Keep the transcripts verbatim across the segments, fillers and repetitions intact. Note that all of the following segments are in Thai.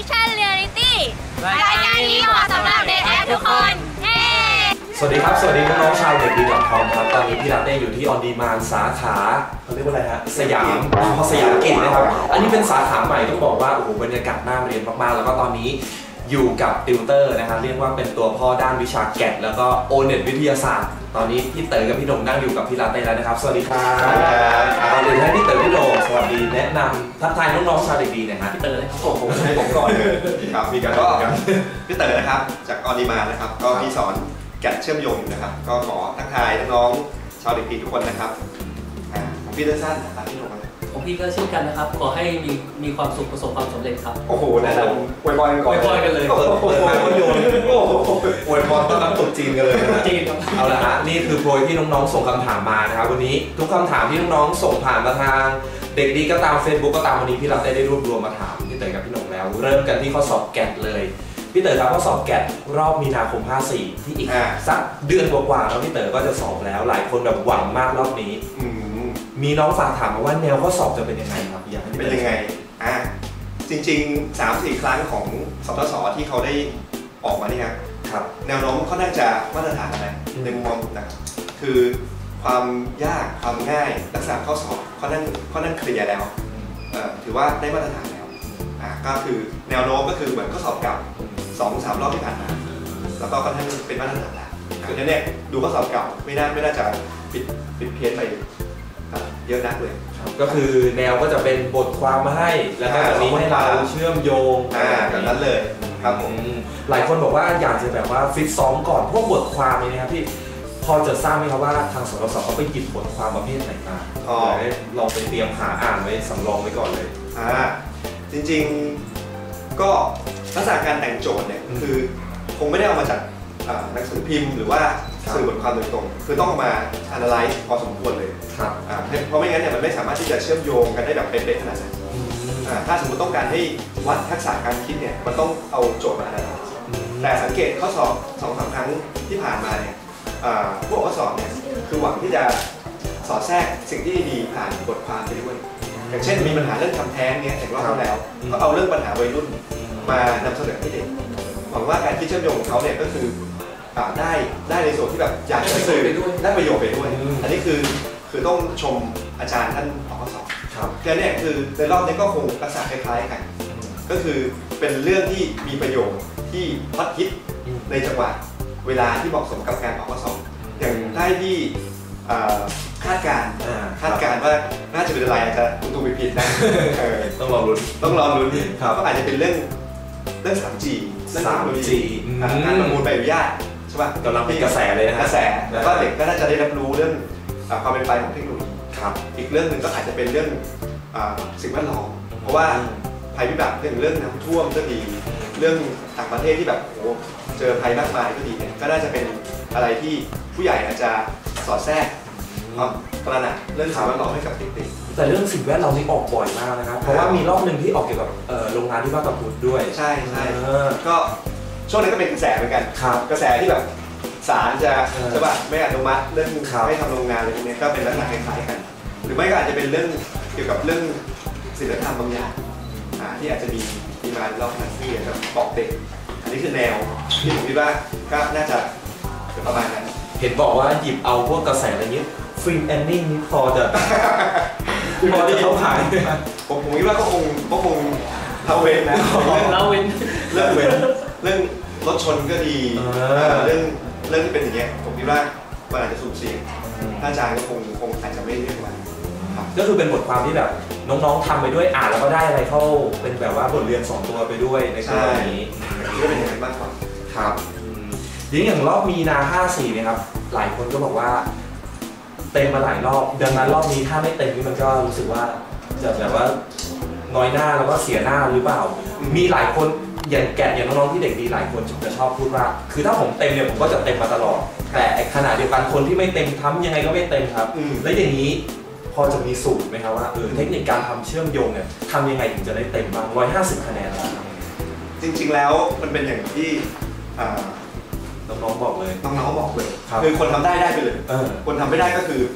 มิชชั่นเรียลลิตี้รายการนี้เหมาะสำหรับเด็กและทุกคนสวัสดีครับสวัสดีน้องๆชาวเด็กดี .com ครับตอนนี้พี่ลาเต้อยู่ที่ออนดีมานสาขาเขาเรียกว่าอะไรฮะสยามพอสยามกิจนะครับอันนี้เป็นสาขาใหม่ต้องบอกว่าโอ้โหบรรยากาศน่าเรียนมากๆแล้วก็ตอนนี้อยู่กับติวเตอร์นะครับเรียกว่าเป็นตัวพ่อด้านวิชาแกะแล้วก็โอเน็ตวิทยาศาสตร์ตอนนี้พี่เต๋อกับพี่โด่งนั่งอยู่กับพี่ลาเต้แล้วนะครับสวัสดีครับตอนนี้ให้พี่เต๋อพี่โด่งสวัสดีแนะนำทักทายน้องๆชาวเด็กดีนะฮะพี่เต๋อเลยโอ้ผมให้ผมก่อนเลยครับมีการก็พี่เต๋อนะครับจากออนดีมานนะครับก็มีสอนแกะเชื่อมโยงนะครับก็ขอทักทายน้องๆชาวเด็กดีทุกคนนะครับของพี่สั้นๆนะครับพี่โด่งของพี่ก็เช่นกันนะครับขอให้มีมีความสุขประสบความสำเร็จครับโอ้โหแนะนำอวยพรกันก่อนอวยพรกันเลยเปิดเปิดมาก็โยนโอ้โหอวยพรต้อนรับตุ๊จีนกันเลยนะจีนครับเอาละฮะนี่คือโพยที่น้องๆส่งคำถามมานะครับวันนี้ทุกคำถามที่น้องๆส่งผ่านมาทางเด็กดีก็ตาม Facebook ก็ตามวันนี้พี่ลาเต้ได้รวบรวมมาถามพี่เต๋อกับพี่หนุ่มแล้วเริ่มกันที่ข้อสอบแกะเลยพี่เต๋อครับข้อสอบแกะรอบมีนาคมห้าสี่ที่อีกสักเดือนกว่าๆแล้วพี่เต๋อก็จะสอบแล้วหลายคนแบบหวังมากรอบนี้มีน้องฝากถามมาว่าแนวข้อสอบจะเป็นยังไงครับอยากให้เป็นยังไงอ่ะจริงๆ สามสี่ ครั้งของสทศที่เขาได้ออกมานี่ครับแนวโน้มเขาน่าจะมาตรฐานอะไรในมุมมองนะคือความยากความง่ายลักษณะข้อสอบเขานั่งเขานั่งเคลียร์แล้วถือว่าได้มาตรฐานแล้วอ่ะก็คือแนวโน้มก็คือเหมือนข้อสอบเก่าสองสามรอบที่ผ่านมาแล้วก็ค่อนข้างเป็นมาตรฐานแล้วคือเนี่ยดูข้อสอบเก่าไม่น่าไม่น่าจะปิดปิดเพี้ยนไปเยอะนักเลยก็คือแนวก็จะเป็นบทความมาให้แล้วก็จะมีให้เราเชื่อมโยงแบบนั้นเลยครับผมหลายคนบอกว่าอยากจะแบบว่าฟิตซ้อมก่อนพวกบทความนี้นะครับพี่พอจะทราบไหมครับว่าทางสทศเขาไปหยิบบทความประเภทไหนมาลองไปเตรียมหาอ่านไว้สำรองไว้ก่อนเลยอ่าจริงๆก็ลักษณะการแต่งโจทย์เนี่ยคือคงไม่ได้เอามาจากหนังสือพิมพ์หรือว่าสื่อบทความโดยตรงคือต้องมา analyze พอสมควรเลยเพราะไม่งั้นเนี่ยมันไม่สามารถที่จะเชื่อมโยงกันได้แบบเป๊ะๆขนาดนั้นถ้าสมมติต้องการให้วัดทักษะการคิดเนี่ยมันต้องเอาโจทย์มา analyze แต่สังเกตข้อสอบสองสามครั้งที่ผ่านมาเนี่ยพวกข้อสอบเนี่ยคือหวังที่จะสอดแทรกสิ่งที่ดีผ่านบทความไปด้วยอย่างเช่นมีปัญหาเรื่องทำแท้งเนี่ยเห็นว่าเขาแล้วก็เอาเรื่องปัญหาวัยรุ่นมานำเสนอให้เด็กหวังว่าการคิดเชื่อมโยงของเขาเนี่ยก็คือได้ได้ในส่วนที่แบบอยากจะสื่อได้ประโยชน์ไปด้วยอันนี้คือคือต้องชมอาจารย์ท่านออกข้อสอบแค่นี้คือในรอบนี้ก็คงลักษณะคล้ายๆกันก็คือเป็นเรื่องที่มีประโยชน์ที่ฮอตฮิตในจังหวะเวลาที่เหมาะสมกับการออกข้อสอบอย่างได้ที่คาดการคาดการว่าน่าจะเป็นอะไรอาจจะตุ้มๆผิดนะต้องรอลุ้นต้องรอลุ้นก็อาจจะเป็นเรื่องเรื่อง สาม จีสาม จีการประมูลใบอนุญาตใช่ป่ะกำลังเป็นกระแสเลยนะกระแสแล้วก็เด็กก็น่าจะได้รับรู้เรื่องความเป็นไปของเทคโนโลยีอีกเรื่องหนึ่งก็อาจจะเป็นเรื่องสิ่งแวดล้อมเพราะว่าภัยพิบัติเรื่องเรื่องน้ำท่วมก็ดีเรื่องต่างประเทศที่แบบโอ้เจอภัยมากมายก็ดีเนี่ยก็น่าจะเป็นอะไรที่ผู้ใหญ่อาจจะสอดแทรกความตระหนักเรื่องสิ่งแวดล้อมให้กับเด็กๆแต่เรื่องสิ่งแวดล้อมนี่ออกบ่อยมากนะครับเพราะว่ามีรอบหนึ่งที่ออกเกี่ยวกับโรงงานที่บ้านตะพุดด้วยใช่ใช่ก็ช่วงนี้ก็เป็นกระแสเหมือนกันกระแสที่แบบศาลจะใช่ป่ะไม่อนุมัติเรื่องให้ทำโรงงานอะไรพวกนี้ก็เป็นลักษณะคล้ายๆกันหรือไม่ก็อาจจะเป็นเรื่องเกี่ยวกับเรื่องศีลธรรมบางอย่างที่อาจจะมีมีมารอบนั้นที่จะบอกเด็กอันนี้คือแนวที่ผมคิดว่าก็น่าจะประมาณนั้นเห็นบอกว่าหยิบเอาพวกกระแสอะไรเงี้ยฟิล์มแอนนิ่งนี่พอจะพอจะเข้าขายผมผมคิดว่าก็คงก็คงเล่าเว้นนะเล่าเว้นเรื่องเว้นเรื่องรถชนก็ดีเรื่องเรื่องที่เป็นอย่างเงี้ยผมคิดว่ามันอาจจะสุ่มเสี่ยงถ้าอาจารย์ก็คงคงอาจจะไม่เรียกว่าก็คือเป็นบทความที่แบบน้องๆทำไปด้วยอ่านแล้วก็ได้อะไรเข้าเป็นแบบว่าบทเรียนสองตัวไปด้วยในกรณีนี้ก็เป็นอย่างนั้นมากกว่าครับยิ่งอย่างรอบมีนาห้าสี่เนี่ยครับหลายคนก็บอกว่าเต็มมาหลายรอบดังนั้นรอบนี้ถ้าไม่เต็มนี่มันก็รู้สึกว่าจะแบบว่าน้อยหน้าแล้วก็เสียหน้าหรือเปล่ามีหลายคนอย่างแกะอย่างน้องๆที่เด็กดีหลายคนจะชอบพูดว่าคือถ้าผมเต็มเนี่ยผมก็จะเต็มมาตลอดแต่ขณะเดียวกันคนที่ไม่เต็มทำยังไงก็ไม่เต็มครับและอย่างนี้พอจะมีสูตรไหมครับว่าเออเทคนิคการทำเชื่อมโยงเนี่ยทำยังไงถึงจะได้เต็มบ้างร้อยห้าสิบคะแนนจริงๆแล้วมันเป็นอย่างที่น้องๆบอกเลยน้องๆบอกเลยคือคนทำได้ได้ไปเลยคนทำไม่ได้ก็คือ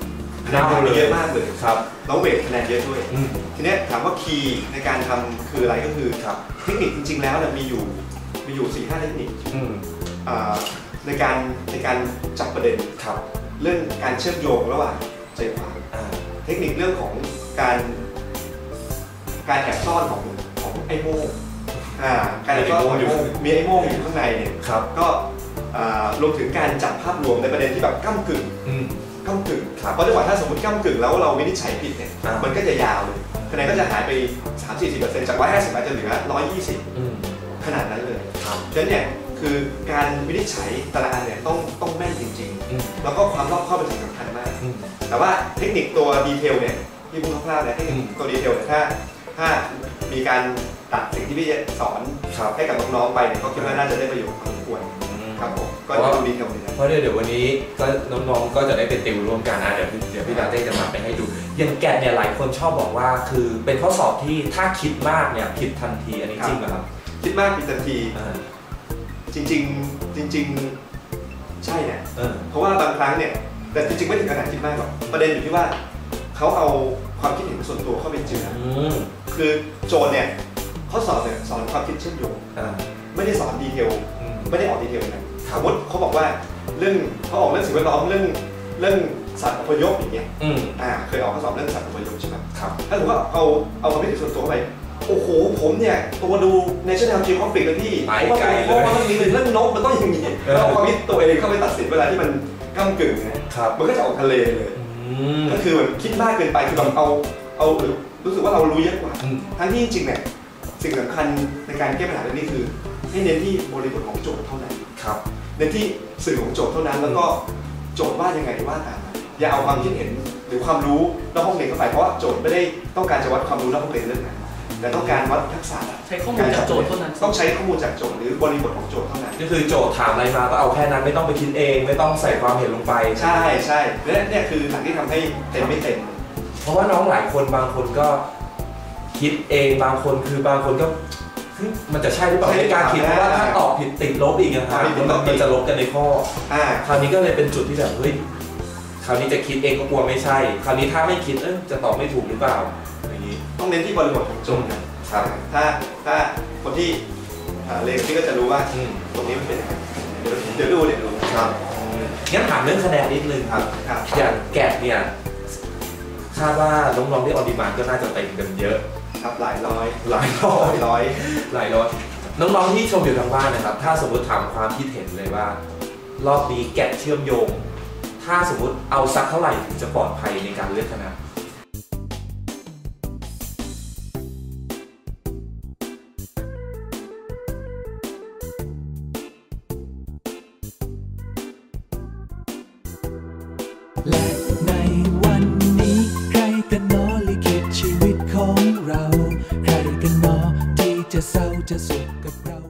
คะแนนหายไปเยอะมากเลยครับแล้วเวทคะแนนเยอะด้วยทีนี้ถามว่าคีย์ในการทำคืออะไรก็คือเทคนิคจริงๆแล้วเนี่ยมีอยู่มีอยู่สี่ห้าเทคนิคในการในการจับประเด็นเรื่องการเชื่อมโยงระหว่างใจความเทคนิคเรื่องของการการแอบซ่อนของของไอ้โม่งการแอบซ่อนของมีไอ้โม่งอยู่ข้างในเนี่ยก็รวมถึงการจับภาพรวมในประเด็นที่แบบก้ำกึ่งก้ำกึ่งเพราะจังหวะถ้าสมมติก้ำกึ่งแล้วเราวินิจฉัยผิดเนี่ยมันก็จะยาวเลยคะแนนก็จะหายไป สามถึงสี่สิบเปอร์เซ็นต์ จากหนึ่งร้อยห้าสิบอาจจะเหลือหนึ่งร้อยยี่สิบขนาดนั้นเลยฉะนั้นเนี่ยคือการวินิจฉัยแต่ละอันเนี่ยต้องต้องแม่นจริงๆแล้วก็ความรอบคอบเป็นสิ่งสำคัญมากแต่ว่าเทคนิคตัวดีเทลเนี่ยที่พูดคร่าวๆเนี่ยเทคนิคตัวดีเทลเนี่ยถ้าถ้ามีการตัดสิ่งที่พี่สอนให้กับน้องๆไปเนี่ยก็คิดว่าน่าจะได้ประโยชน์พอสมควรครับผมก็จะดูดีเทลเลยนะเพราะเดี๋ยววันนี้ก็น้องๆก็จะได้เป็นติวร่วมกันนะเดี๋ยวเดี๋ยวพี่ดาเต้จะมาไปให้ดูอย่างแกะเนี่ยหลายคนชอบบอกว่าคือเป็นข้อสอบที่ถ้าคิดมากเนี่ยผิดทันทีอันนี้จริงไหมครับคิดมากผิดทันทีจริงๆจริงๆใช่เนี่ยเพราะว่าบางครั้งเนี่ยแต่จริงๆไม่ถึงขนาดคิดมากหรอกประเด็นอยู่ที่ว่าเขาเอาความคิดเห็นส่วนตัวเข้าไปเจือคือโจทย์เนี่ยข้อสอบเนี่ยสอนความคิดเชื่อมโยงไม่ได้สอนดีเทลไม่ได้ออกดีเทลนะสมมติเขาบอกว่าเรื่องเขาออกเรื่องสิ่งแวดล้อมเรื่องเรื่องสัตว์อพยพอย่างเงี้ยอ่าเคยออกข้อสอบเรื่องสัตว์อพยพใช่ไหมครับถ้าถือว่าเอาเอาความคิดเห็นส่วนตัวเข้าไปโอ้โหผมเนี่ยตัวดู National Geographic เลยพี่ผมว่าเพราะว่ามันมีเรื่องนกมันต้องอย่างนี้แล้วเอาความคิดตัวเองเข้าไปตัดสินเวลาที่มันก้ำกึ่งนะมันก็จะออกทะเลเลยก็คือมันคิดมากเกินไปคือแบบเอาเอารู้สึกว่าเรารู้เยอะกว่าทั้งที่จริงเนี่ยสิ่งสำคัญในการแก้ปัญหาเรื่องนี้คือให้เน้นที่บริบทของโจทย์เท่านั้นเน้นที่สื่อของโจทย์เท่านั้นแล้วก็โจทย์ว่ายังไงว่าตามอย่าเอาความคิดเห็นหรือความรู้นอกห้องเรียนเข้าไปเพราะโจทย์ไม่ได้ต้องการจะวัดความรู้นอกห้องเรียนเรื่องนั้นแต่ต้องการวัดทักษะใช้ข้อมูลจากโจทย์เท่านั้นต้องใช้ข้อมูลจากโจทย์หรือบริบทของโจทย์เท่านั้นก็คือโจทย์ถามอะไรมาก็เอาแค่นั้นไม่ต้องไปคิดเองไม่ต้องใส่ความเห็นลงไปใช่ใช่และเนี่ยคือหลักที่ทำให้เต็มไม่เต็มเพราะว่าน้องหลายคนบางคนก็คิดเองบางคนคือบางคนก็มันจะใช่หรือเปล่าในการคิดเพราะว่าถ้าตอบผิดติดลบอีกนะครับมันจะลบกันในข้อคราวนี้ก็เลยเป็นจุดที่แบบเฮ้ยคราวนี้จะคิดเองก็กลัวไม่ใช่คราวนี้ถ้าไม่คิดเออจะตอบไม่ถูกหรือเปล่าอย่างนี้ต้องเน้นที่บริบทของโจทย์ครับถ้าถ้าคนที่เรียนที่ก็จะรู้ว่าตรงนี้มันเป็นยังไงเดี๋ยวดูเดี๋ยวดูครับงั้นถามเรื่องคะแนนนิดนึงครับอย่างแกะเนี่ยคาดว่าน้องๆที่ออดิมานก็น่าจะเต็มกันเยอะครับหลายร้อยหลายร้อยร้อยหลายร้อยน้องๆที่ชมอยู่ทางบ้านนะครับถ้าสมมติถามความคิดเห็นเลยว่ารอบนี้แกะเชื่อมโยงถ้าสมมติเอาสักเท่าไหร่ถึงจะปลอดภัยในการเลือกคณะและในวันนี้ใครกันหนอลิขิตชีวิตของเราใครกันหนอที่จะเศร้าจะสุขกับเรา